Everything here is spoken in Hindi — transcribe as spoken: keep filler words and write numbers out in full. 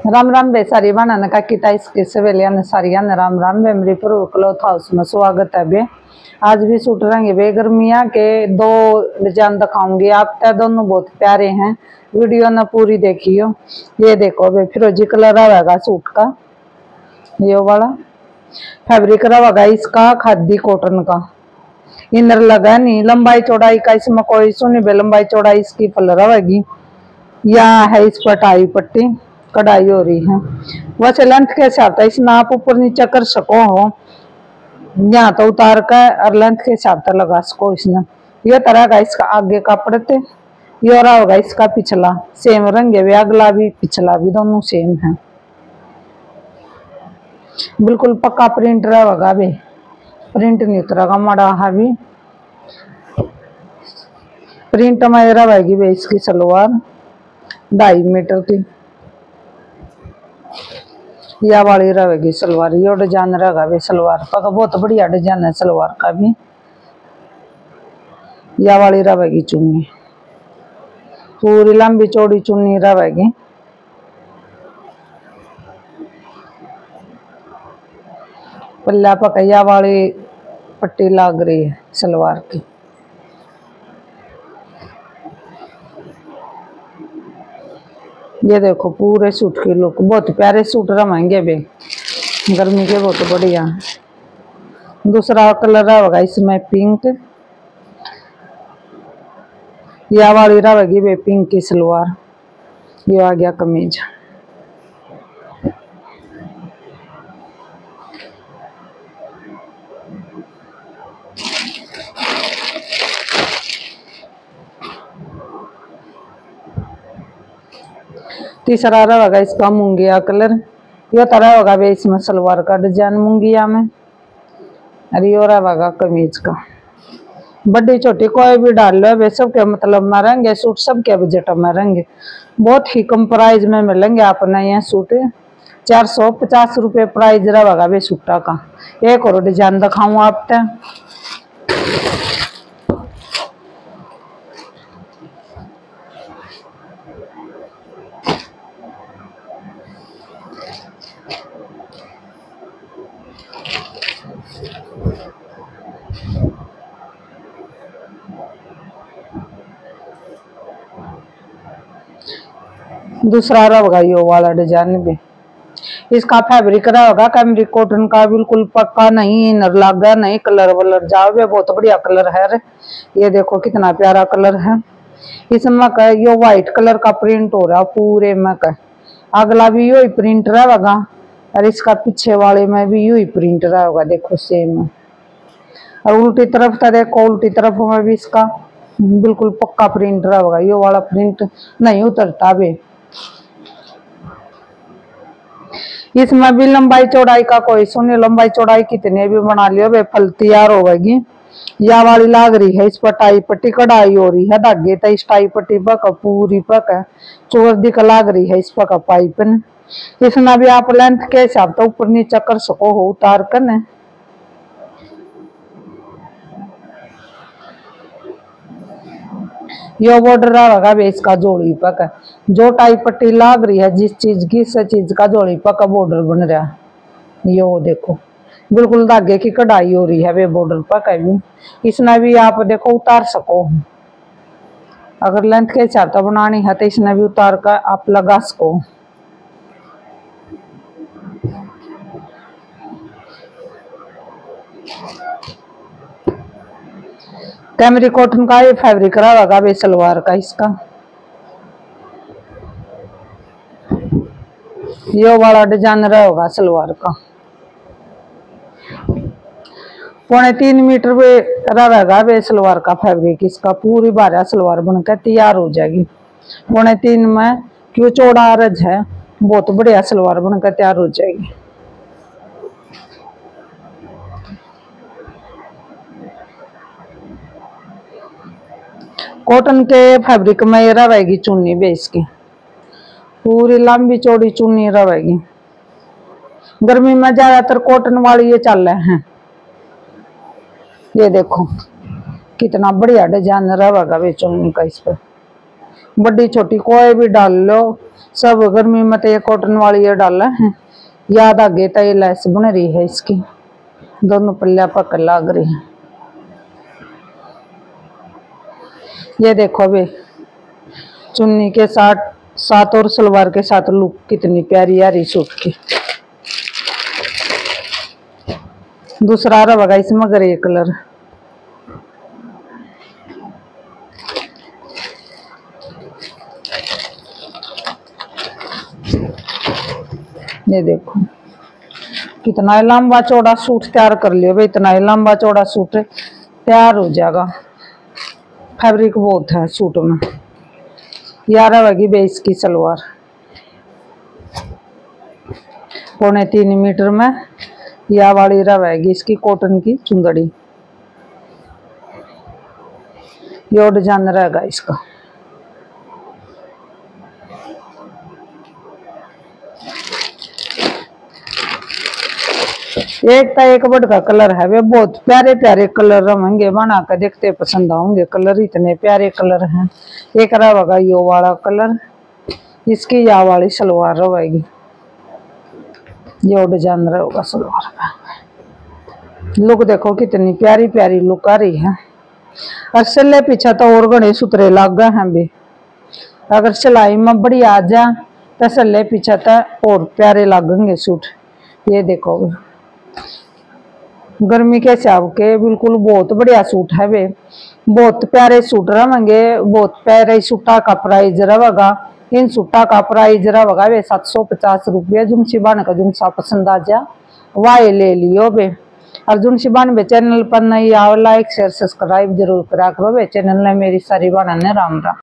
राम राम बे सारी बनाने का किता इसके सवेलिया ने सारिया ने राम राम बे मेरी प्रो क्लॉथ हाउस में स्वागत है बे। आज भी सूट रहेंगे बे गर्मिया के दो डिजाइन दिखाऊंगी आपको, दोनों बहुत प्यारे हैं। वीडियो ने पूरी देखियो। ये देखो बे फिरोजी कलर आएगा सूट का, ये वाला फैब्रिक रहेगा इसका खादी कॉटन का। इनर लगा नहीं, लंबाई चौड़ाई का इसमें कोई सुनी बे, लंबाई चौड़ाई इसकी फल रहेगी। यहाँ है इस पर टाई पट्टी कढ़ाई हो रही है। वैसे लेंथ कैसे आता है इस नाप ऊपर नीचे कर सको हो, यहाँ तो उतार कर और लेंथ के हिसाब से लगा सको इसने। ये तरह का इसका आगे का पड़ते, ये रहा होगा इसका पिछला सेम रंग है, अगला भी पिछला भी दोनों सेम है। बिल्कुल पक्का प्रिंट रहेगा भी, प्रिंट नहीं उतरेगा मड़ा है भी। प्रिंट में रहेगी भी इसकी सलवार ढाई मीटर की, या वाली रहेगी सलवार। ये डिजाइन रहेगा भी सलवार का, बहुत बढ़िया डिजाइन है सलवार का भी। या वाली रहेगी चुन्नी, पूरी लंबी चौड़ी चुन्नी रहेगी। पल्ला पकैया वाली पट्टी लग रही है सलवार की। ये देखो पूरे सूट की लुक, बहुत प्यारे सूट रहेंगे बे गर्मी के, बहुत बढ़िया। दूसरा कलर रहेगा इसमें पिंक, या वाली रहेगी बे पिंक की सलवार। ये आ गया कमीज। तीसरा रहेगा इसका मूंगिया कलर। ये तरह होगा बे इसमें सलवार का डिजाइन मूंगिया में, और ये रहेगा कमीज का। बड़ी छोटी कोई भी डाल लो वे सबके मतलब में रहेंगे सूट, सबके बजट में रहेंगे। बहुत ही कम प्राइस में मिलेंगे अपने ये सूट। चार सौ पचास रुपये प्राइस रहेगा बे सूटा का। एक और डिजाइन दिखाऊं आपको। दूसरा रहेगा ये वाला डिजाइन भी। इसका फैब्रिक रहेगा कैमरिक कॉटन का, बिल्कुल पक्का नहीं इनर लागा नहीं कलर वलर जाओ, बहुत बढ़िया कलर है। ये देखो कितना प्यारा कलर है। इसमें का ये व्हाइट कलर का प्रिंट हो रहा पूरे में का, अगला भी यही प्रिंट रहेगा और इसका पीछे वाले में भी यही प्रिंट रहेगा। देखो सेम, और उल्टी तरफ था देखो, उल्टी तरफ में भी इसका बिल्कुल पक्का प्रिंट रहेगा। ये वाला प्रिंट नहीं उतरता बे। इसमें भी लंबाई चौड़ाई का कोई सुनिए, लंबाई चौड़ाई कितने भी बना लियो वे फल तैयार होगी। या वाली लाग रही है इस पर टाई पट्टी कढ़ाई हो रही है धागे तो इस टाई पट्टी पक पूरी पक चोर दिख लाग रही है इस पक पाइपन। इसमें भी आप लेंथ के हिसाब तो ऊपर नीचे कर सको हो उतार कर न। यो बॉर्डर रहेगा बे इसका जोड़ी पक, जो टाई पट्टी लाग रही है जिस चीज की इस चीज का जोड़ी पक बॉर्डर बन रहा है। यो देखो बिल्कुल धागे की कढ़ाई हो रही है वे बॉर्डर पक भी। इसने भी आप देखो उतार सको, अगर लेंथ के हिसाब से बनानी है तो इसने भी उतार कर आप लगा सको। कैमरिक कॉटन का ये फैब्रिक रहेगा बे सलवार का इसका। ये वाला डिजाइन रहेगा सलवार का। पौने तीन मीटर पे रहेगा बे सलवार का फैब्रिक इसका। पूरी बारह सलवार बनकर तैयार हो जाएगी। पौने तीन में क्यों चौड़ा अरज है, बहुत बढ़िया सलवार बनकर तैयार हो जाएगी। कॉटन के फैब्रिक में ये रहेगी चुन्नी बे इसकी, पूरी लंबी चौड़ी चुन्नी रहेगी। गर्मी में ज्यादातर कॉटन वाली ये चल रहे हैं। ये देखो कितना बढ़िया डिजाइन रहेगा बे चुन्नी का इस पर। बड़ी छोटी कोई भी डाल लो, सब गर्मी में तो ये कॉटन वाली ये डाला है, याद आगे तो ये लैस बन रही है इसकी, दोनों पल्ला पकड़ लग रही है। ये देखो अभी चुन्नी के साथ साथ और सलवार के साथ लुक कितनी प्यारी आ रही सूट की। दूसरा रहा इसमें ग्रे कलर, ये देखो कितना लंबा चौड़ा सूट तैयार कर लियो भाई, इतना लंबा चौड़ा सूट तैयार हो जाएगा। फैब्रिक बहुत है सूट में। यार रहेगी बेस की सलवार पौने तीन मीटर में, या वाली रहेगी इसकी कॉटन की चुंदड़ी, यो डिजाइन रहेगा इसका। एक तो एक बड़ का कलर है, वे बहुत प्यारे प्यारे कलर रहेंगे, बना कर देखते पसंद आएंगे। कलर इतने प्यारे कलर हैं। एक रहेगा यो वाला कलर, इसकी या वाली सलवार रहेगी, यो डिजाइन रहेगा सलवार का। लुक देखो कितनी प्यारी प्यारी लुक आ रही है। और सल्ले पीछे तो और घने सुतरे लग गए हैं भी, अगर सिलाई में बढ़िया आ जा तो सल्ले पीछे तो और प्यारे लगेंगे सूट। ये देखो गर्मी के हिसाब के बिल्कुल बहुत बढ़िया सूट है वे, बहुत प्यारे सूट रहेंगे। बहुत प्यारे सूटा का प्राइस रहेगा, इन सूटा का प्राइस रहेगा वे सात सौ पचास रुपये। जुमसी बान का जुमसा पसंद आ जा वाई ले लियो बे। और जुमसी बान बे चैनल पर नहीं आओ, लाइक शेयर सब्सक्राइब जरूर करा करो बे। चैनल ने मेरी सारी बाना ने राम राम।